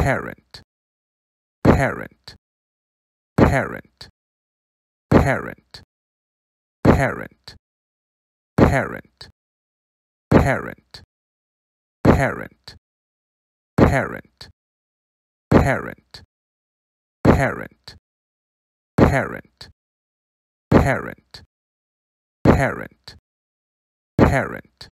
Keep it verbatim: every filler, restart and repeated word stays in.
parent, parent, parent, parent, parent, parent, parent, parent, parent, parent, parent, parent, parent, parent, parent,